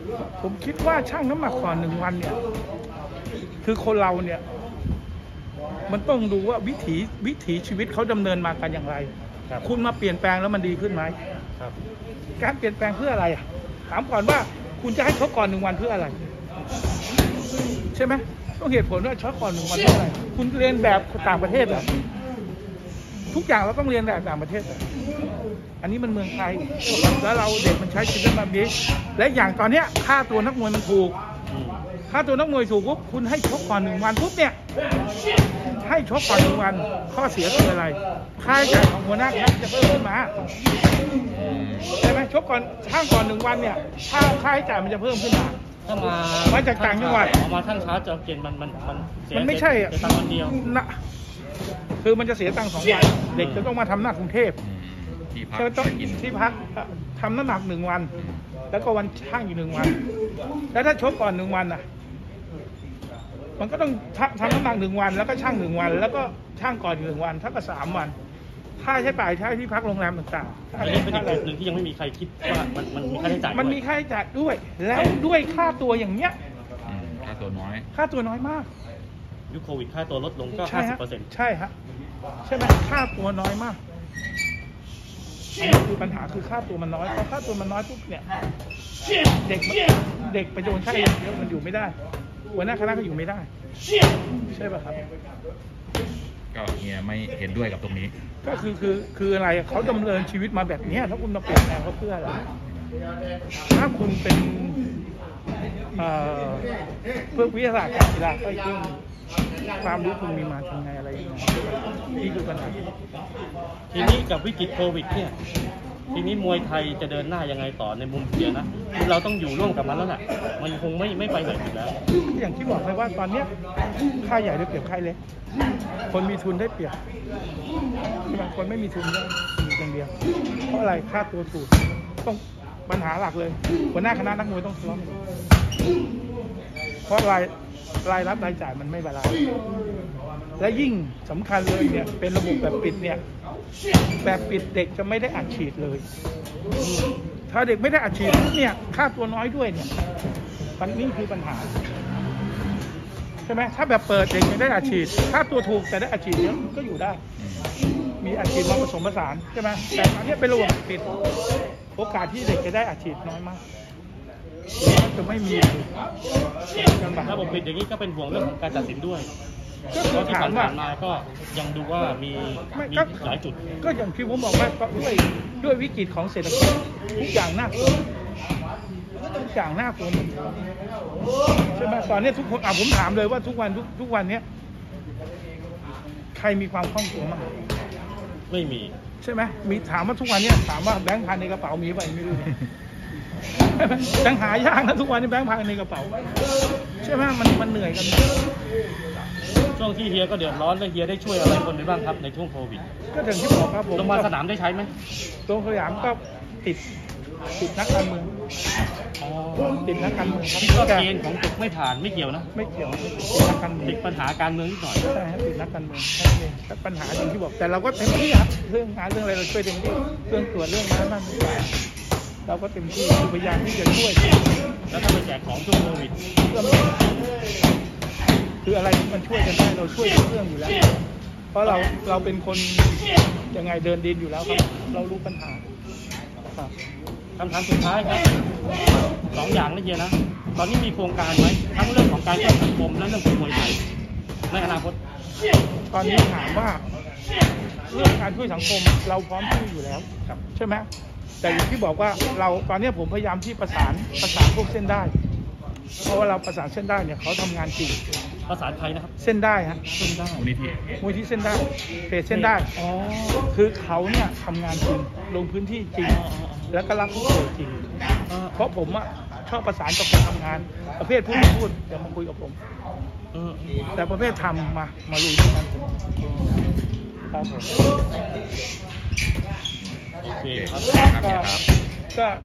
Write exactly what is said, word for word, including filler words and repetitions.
ผมคิดว่าชั่งน้ำหนักก่อนหนึ่งวันเนี่ยคือคนเราเนี่ยมันต้องดูว่าวิถีวิถีชีวิตเขาดำเนินมากันอย่างไรคุณมาเปลี่ยนแปลงแล้วมันดีขึ้นไหมการเปลี่ยนแปลงเพื่ออะไรอ่ะถามก่อนว่าคุณจะให้เขาก่อนหนึ่งวันเพื่ออะไรใช่ไหมต้องเหตุผลว่าช็อตก่อนหนึ่งวันเพื่ออะไรคุณเรียนแบบต่างประเทศเหรอทุกอย่างเราต้องเรียนแบบต่างประเทศเหรออันนี้มันเมืองไทยแล้วเราเด็กมันใช้ชีวิตแบบนี้และอย่างตอนเนี้ยค่าตัวนักมวยมันถูกค่าตัวนักมวยถูกปุ๊บคุณให้ชกก่อนหนึ่งวันปุ๊บเนี่ยให้ชกก่อนหนึ่งวันข้อเสียคืออะไรค่าใช้จ่ายของหัวหน้าคณะจะเพิ่มขึ้นมาใช่ไหมชกก่อนช่างก่อนหนึ่งวันเนี่ยค่าค่าใช้จ่ายมันจะเพิ่มขึ้นมาถ้ามามาจากต่างจังหวัดมาท่านช้าจะเกณฑ์มันมันมันมันไม่ใช่อ่ะตังค์วันเดียวนะคือมันจะเสียตังค์สองวันเด็กจะต้องมาทำหน้ากรุงเทพจะต้องที่พักทำน้ำหนักหนึ่งวันแล้วก็วันช่างอยู่หนึ่งวันแล้วถ้าชกก่อนหนึ่งวันอ่ะมันก็ต้องทำน้ำหนักหนึ่งวันแล้วก็ช่างหนึ่งวันแล้วก็ช่างก่อนหนึ่งวันเท่ากับสามวันค่าใช้จ่ายใช้ที่พักโรงแรมต่างๆอันนี้เป็นอีกจุดหนึ่งที่ยังไม่มีใครคิดว่ามันมันมีค่าใช้จ่ายมันมีค่าใช้จ่ายด้วยแล้วด้วยค่าตัวอย่างเนี้ยค่าตัวน้อยค่าตัวน้อยมากยุคโควิดค่าตัวลดลงก็ห้าสิบเปอร์เซ็นต์ใช่ฮะใช่ไหมค่าตัวน้อยมากอันนี้คือปัญหาคือค่าตัวมันน้อยพอค่าตัวมันน้อยปุ๊บเนี่ยเด็กเด็กไปโดนค่าเยอะมันอยู่ไม่ได้หัวหน้าคณะก็อยู่ไม่ได้ใช่ป่ะครับก็เฮียไม่เห็นด้วยกับตรงนี้ก็คือคือคืออะไรเขาดำเนินชีวิตมาแบบนี้ถ้าคุณมาเปลี่ยนแปลงเขาเพื่ออะไรถ้าคุณเป็นเพื่อวิทยาศาสตร์การกีฬาก็ยิ่งความรู้คุณมีมาทำไงอะไรอย่างเงี้ยนี่คือปัญหาทีนี้กับวิกฤตโควิดเนี่ยทีนี้มวยไทยจะเดินหน้ายังไงต่อในมุมเสียนะเราต้องอยู่ร่วมกับมันแล้วแหละมันคงไม่ไม่ไปไหนอีกแล้วอย่างที่บอกไปว่าตอนเนี้ยค่ายใหญ่ได้เปรียบค่ายเล็กคนมีทุนได้เปรียบบางคนไม่มีทุนก็มีอย่างเดียวเพราะอะไรค่าตัวถูกต้องปัญหาหลักเลยหัวหน้าคณะนักมวยต้องทะเลาะกันเพราะรายรายรับรายจ่ายมันไม่บาลานซ์และยิ่งสำคัญเลยเนี่ยเป็นระบบแบบปิดเนี่ยแบบปิดเด็กจะไม่ได้อัดฉีดเลยถ้าเด็กไม่ได้อัดฉีดเนี่ยค่าตัวน้อยด้วยเนี่ยปัญหานี้คือปัญหาใช่ไหมถ้าแบบเปิดเด็กไม่ได้อัดฉีดค่าตัวถูกแต่ได้อัดฉีดเยอะก็อยู่ได้มีอัดฉีดมาผสมผสานใช่ไหมแต่อันนี้เป็นระบบปิดโอกาสที่เด็กจะได้อัดฉีดน้อยมากจะไม่มีระบบปิดอย่างนี้ก็เป็นห่วงเรื่องของการตัดสินด้วยก็ที่ผ่านมาก็ยังดูว่ามีมีหลายจุดก็อย่างที่ผมบอกว่าด้วยด้วยวิกฤตของเศรษฐกิจทุกอย่างน่ากลัวทุกอย่างน่ากลัวหมดใช่ไหมตอนนี้ทุกคนอ่ะผมถามเลยว่าทุกวันทุกทุกวันนี้ใครมีความคล่องตัวมั้งไม่มีใช่ไหมมีถามว่าทุกวันนี้ถามว่าแบงค์พันในกระเป๋ามีไหมไม่รู้แบงค์หายากนะทุกวันนี้แบงค์พันในกระเป๋าใช่ไหมมันมันเหนื่อยกันช่วงที่เฮียก็เดือดร้อนแล้วเฮียได้ช่วยอะไรคนไปบ้างครับในช่วงโควิดก็อย่างที่บอกครับผมโรงพยาบาลสนามได้ใช้ไหมโรงพยาบาลก็ติดติดนักการเมืองติดนักการเมืองครับก็เกณฑ์ของตึกไม่ผ่านไม่เกี่ยวนะไม่เกี่ยวติดนักการเมืองติดปัญหาการเมืองนิดหน่อยใช่ครับติดนักการเมืองแค่นั้นเองปัญหาอย่างที่บอกแต่เราก็เต็มที่ครับเรื่องงานเรื่องอะไรเราช่วยเต็มที่เรื่องตรวจเรื่องนั้นนั่นเราก็เต็มที่พยายามที่จะช่วยแล้วถ้าไปแจกของช่วงโควิดคืออะไรที่มันช่วยกันได้เราช่วยทุกเรื่องอยู่แล้วเพราะเราเราเป็นคนยังไงเดินดินอยู่แล้วครับเรารู้ปัญหาครับคำถามสุดท้ายครับสองอย่างนี่เยอะนะตอนนี้มีโครงการไหมทั้งเรื่องของการช่วยสังคมและเรื่องของมวยไทยในอนาคตตอนนี้ถามว่าเรื่องการช่วยสังคมเราพร้อมที่อยู่แล้วใช่ไหมแต่อย่างที่บอกว่าเราตอนนี้ผมพยายามที่ประสานประสานพวกเส้นได้เพราะว่าเราประสานเส้นได้เนี่ยเขาทำงานจริงประสานใครนะครับเส้นได้ฮะเส้นได้มูลนิธิมูลนิธิเส้นได้เพจเส้นได้อ๋อคือเขาเนี่ยทำงานจริงลงพื้นที่จริงแล้วก็รับผู้ป่วยจริงเพราะผมอะชอบประสานกับคนทำงานประเภทพูดพูดอย่ามาคุยกับผมแต่ประเภททำมามาลุยด้วยกันครับผมโอเคครับก็